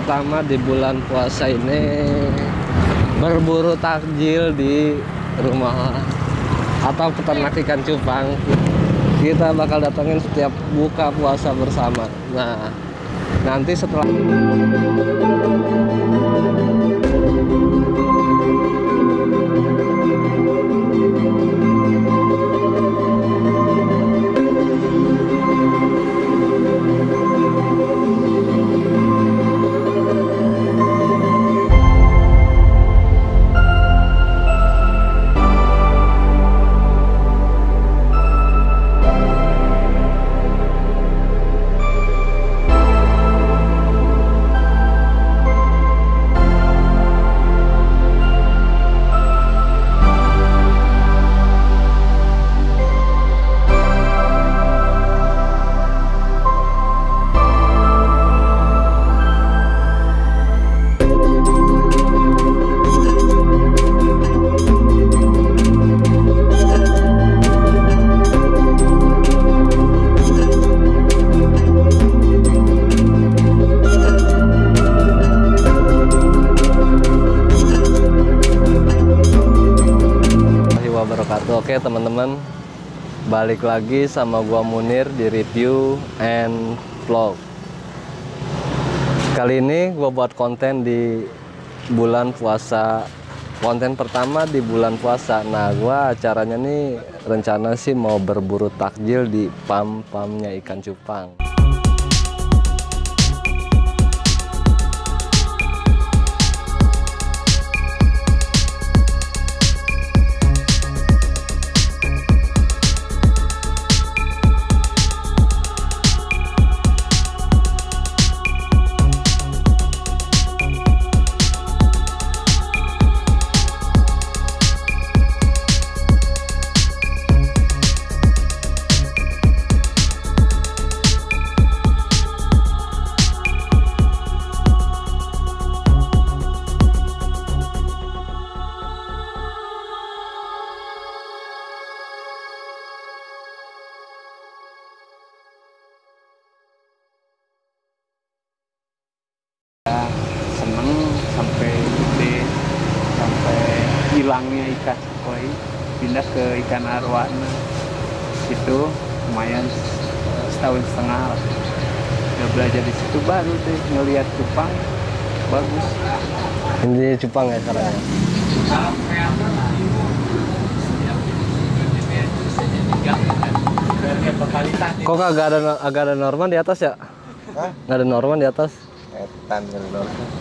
pertama di bulan puasa ini berburu takjil di rumah atau peternak ikan cupang. Kita bakal datangin setiap buka puasa bersama. Nah, nanti setelah wabarakatuh. Oke teman-teman, balik lagi sama gua Munir di review and vlog. Kali ini gua buat konten di bulan puasa, konten pertama di bulan puasa. Nah, gua acaranya nih rencana sih mau berburu takjil di pam-pamnya ikan cupang. Seneng sampai gede, sampai hilangnya ikan koi pindah ke ikan arwana. Itu lumayan setahun setengah lah. Udah belajar di situ, baru deh ngelihat cupang bagus. Ini cupang ya caranya. Kok agak ada Norman di atas ya? Hah? Nggak ada Norman di atas? Etan gitu.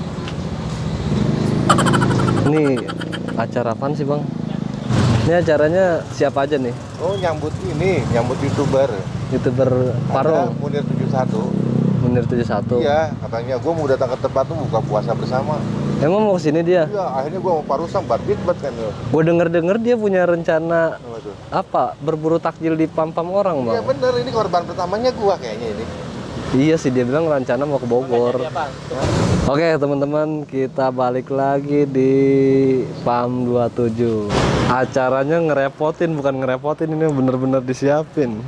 Ini acara apaan sih bang? Ini acaranya siapa aja nih? Oh, nyambut YouTuber. YouTuber Parung. Ada Munir 71. Munir 71. Iya, katanya gue mau datang ke tempat tuh buka puasa bersama. Emang mau kesini dia? Iya, akhirnya gue mau Parusam barbit kan lo. Gue denger dia punya rencana Apa tuh? apa? Berburu takjil di pam-pam orang bang? Iya bener, ini korban pertamanya gue kayaknya ini. Iya sih, dia bilang rencana mau ke Bogor. Oke teman-teman, kita balik lagi di PAM 27. Acaranya ngerepotin, bukan ngerepotin, ini bener-bener disiapin.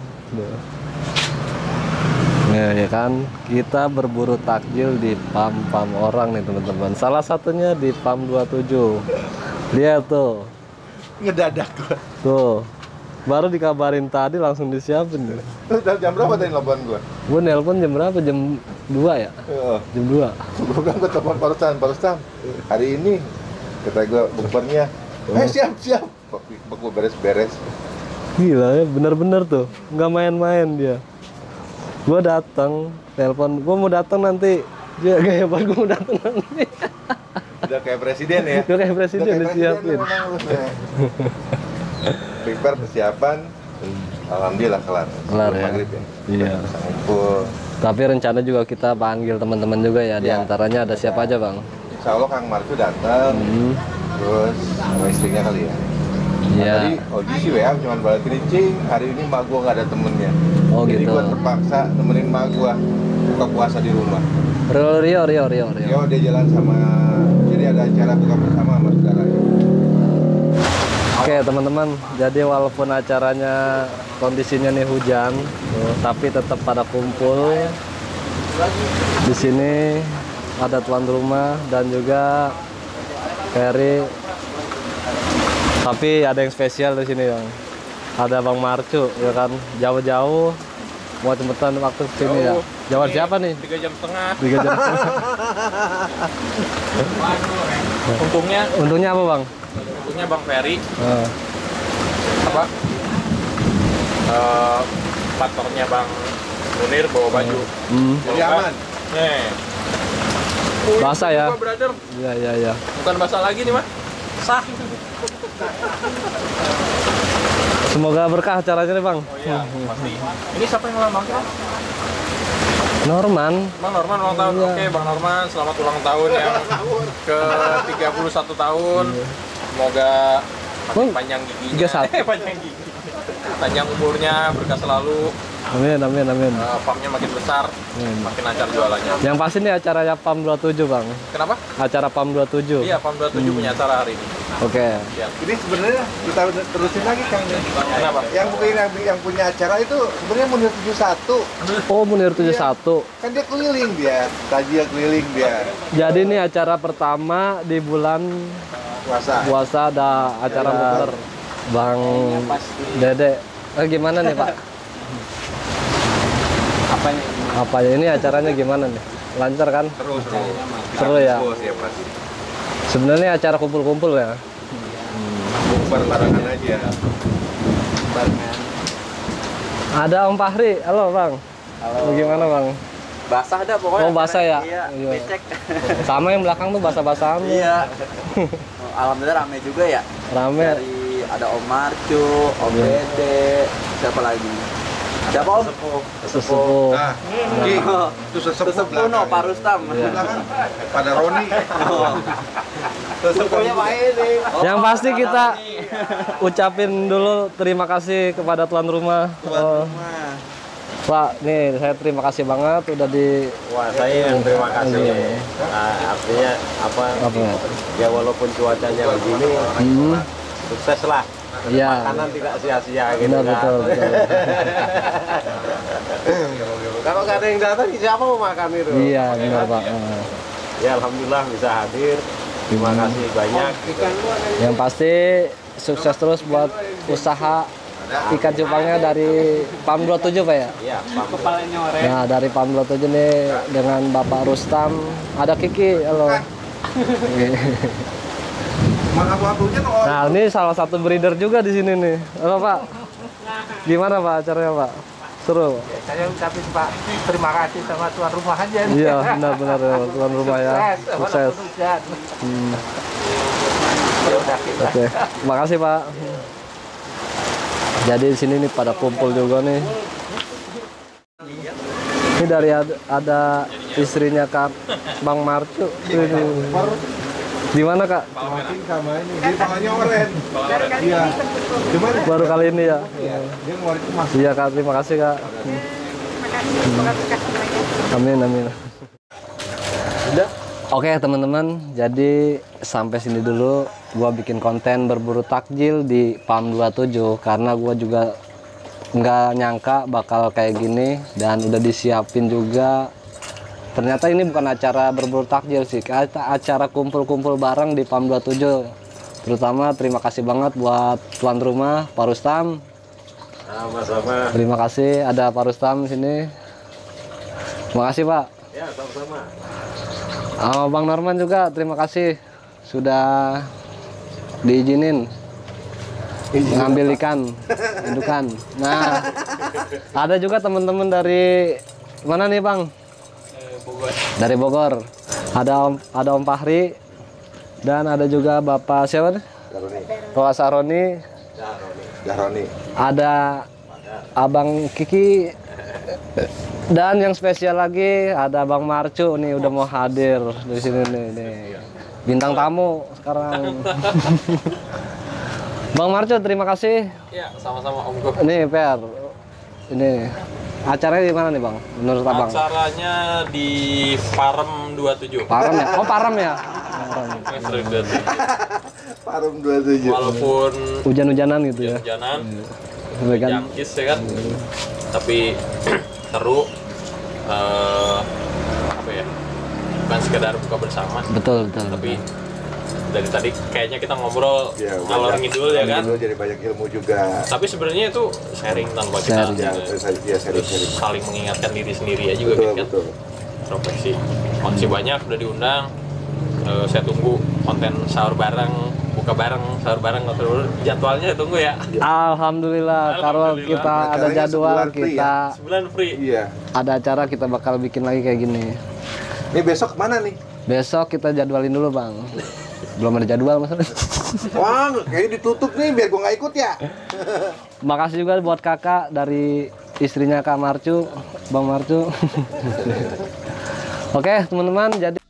Nah, ya kan, kita berburu takjil di PAM-PAM orang nih teman-teman. Salah satunya di PAM 27. Lihat tuh. Ngedadak gue. Tuh. Baru dikabarin tadi langsung disiapin. Jam berapa tadi nelfon gue? Gue nelpon jam berapa? Jam 2 ya? Iya. Jam 2. Gue bilang gue telepon Parusam. Hari ini kata gue bukbernya. Siap. Gue beres-beres. Gila ya, bener-bener tuh. Nggak main-main dia. Gue datang, telepon. Gue mau datang nanti. Dia gaya banget, gue mau datang nanti. Udah kayak presiden ya? Udah kayak presiden disiapin. Prepare persiapan, alhamdulillah kelar Ya. Maghrib ya. Iya. Bisa ngumpul. Tapi rencana juga kita panggil teman-teman juga ya. Di Iya. antaranya ada siapa aja bang? Insya Allah Kang Marco datang, terus sama istrinya kali ya. Iya. Tadi audisi WA cuma balik cing, hari ini mak gua nggak ada temennya. Oh, jadi gitu. gua terpaksa nemenin mak gua buka puasa di rumah. Rio. Yo dia jalan sama, jadi ada acara buka bersama sama saudaranya. Oke teman-teman, jadi walaupun acaranya kondisinya nih hujan, tuh, tapi tetap pada kumpul di sini ada tuan rumah dan juga Ferry. Tapi ada yang spesial di sini Bang. Ada Bang Marcu ya kan, jauh-jauh mau cepetan waktu sini ya. Jawab siapa nih? 3 jam setengah. 3 jam. Untungnya apa Bang? Untungnya Bang Ferry Oh. apa? Partnernya Bang Munir bawa baju. Jadi aman. Nih. Basah ya? Brother. Iya. Bukan basah lagi nih, Mas. Sah. Semoga berkah acaranya nih Bang. Oh iya, pasti. Ini siapa yang ulang tahun kita? Norman. Bang Norman ulang tahun. Iya. Oke, Bang Norman, selamat ulang tahun yang ke 31 tahun. Semoga makin panjang giginya. 31. Panjang gigi. Panjang umurnya, berkah selalu. Amin. Farmnya makin besar, makin lancar jualannya. Yang pasti nih acaranya PAM 27 Bang. Kenapa? Acara PAM 27. Iya, Farm 27 punya acara hari ini. Oke. Siap. Ini sebenarnya kita terusin lagi Kang. Kenapa? Yang punya acara itu sebenarnya Munir 71. Oh, Munir 71. Kan dia keliling dia, tadi dia keliling dia. Jadi ini acara pertama di bulan puasa ada acara muter. Bang Dede. Gimana nih Pak? Apa ya ini acaranya gimana nih? Lancar kan? Seru ya. Sebenarnya acara kumpul-kumpul ya. Barengan aja. Ada Om Fahri. Halo Bang. Halo. Bagaimana Bang? Basah dah pokoknya. Oh basah ya? Iya, becek. Sama yang belakang tuh basah-basahan. Iya. Alhamdulillah rame juga ya. Rame. Dari ada Om Marcu, Om Dede, siapa lagi? Siapa Om? Sesepuh. Nah, Ki, itu Sesepuh no, Pak Rustam. Iya. Pada Roni. Sesepuhnya Pak Edi. Yang pasti kita ucapin dulu terima kasih kepada tuan rumah. Pak, nih saya terima kasih banget udah di. Wah, saya yang terima kasih. Iya. Artinya apa? Ya walaupun cuacanya begini, sukses lah. Iya. Makanan tidak sia-sia gitu Benar, kan. betul. Kalau nggak ada yang datang, siapa mau makan itu? Iya, benar Pak. Ya alhamdulillah bisa hadir. Terima kasih banyak. Yang pasti sukses terus buat usaha ikan cupangnya dari PAM 27 Pak ya? Iya, Pak. Nah dari PAM 27 nih dengan Bapak Rustam, ada Kiki, halo. Nah ini salah satu breeder juga di sini nih, halo Pak. Gimana Pak acaranya Pak? Seru? Saya ucapin Pak terima kasih sama tuan rumah aja. Iya benar-benar tuan rumah ya, sukses. Oke, makasih Pak. Jadi di sini nih pada kumpul juga nih. Ini dari ada istrinya Kak Bang Marcu. Di mana Kak? Sama ini, di palanya oren. Iya. Cuman Baru kali ini ya. dia ngeluarin emas. Iya Kak, terima kasih Kak. Amin. Oke teman-teman, jadi sampai sini dulu gua bikin konten berburu takjil di PAM 27 karena gua juga nggak nyangka bakal kayak gini dan udah disiapin juga. Ternyata ini bukan acara berburu takjil sih, acara kumpul-kumpul bareng di PAM 27. Terutama terima kasih banget buat tuan rumah Pak Rustam. Sama-sama. Terima kasih ada Pak Rustam di sini. Terima kasih Pak. Ya, sama-sama. Bang Norman juga terima kasih sudah diizinin ngambil ikan indukan. Nah, ada juga teman-teman dari mana nih Bang? Dari Bogor. Ada Om Fahri dan ada juga Bapak siapa nih? Pak Saroni. Daroni. Ada Abang Kiki. Dan yang spesial lagi ada Bang Marcu nih udah mau hadir di sini nih. Bintang tamu sekarang. Bang Marcu terima kasih. Iya, sama-sama Om Go. Ini Per. Ini acaranya di mana nih Bang? Menurut Abang? Acaranya di Farm 27. Parem ya? Oh Parem ya? Parum 27. Walaupun Hujan-hujanan gitu ya? hujan-hujanan, Kan? jangkis ya kan, tapi seru. Apa ya? Bukan sekedar buka bersama. Betul. Tapi dari tadi kayaknya kita ngobrol Ya, ngalor ngidul ya kan. Jadi banyak ilmu juga. Tapi sebenarnya itu sharing tanpa kita Sharing. Ya, terus sharing. saling mengingatkan diri sendiri aja juga Betul, kan. betul. Introspeksi. Makasih banyak udah diundang. Saya tunggu konten sahur bareng, buka bareng, sahur bareng, jadwalnya tunggu ya. Alhamdulillah, kalau Alhamdulillah. kita ada Acaranya jadwal, sebulan free kita Sebulan free. Iya. ada acara, kita bakal bikin lagi kayak gini. Ini besok mana nih? Besok kita jadwalin dulu, Bang. Belum ada jadwal masalah. Wah, kayaknya ditutup nih biar gua nggak ikut ya. Makasih juga buat kakak dari istrinya Kak Marcu, Bang Marcu. Oke, teman-teman, jadi